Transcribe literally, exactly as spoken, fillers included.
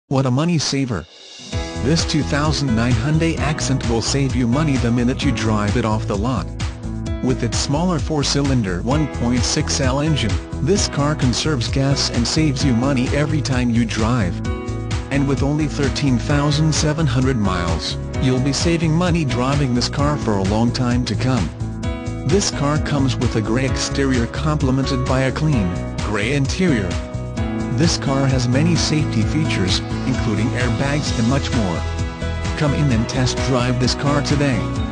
What a money saver! This two thousand nine Hyundai Accent will save you money the minute you drive it off the lot. With its smaller four-cylinder one point six L engine, this car conserves gas and saves you money every time you drive. And with only thirteen thousand seven hundred miles, you'll be saving money driving this car for a long time to come. This car comes with a grey exterior complemented by a clean, grey interior. This car has many safety features, including airbags and much more. Come in and test drive this car today.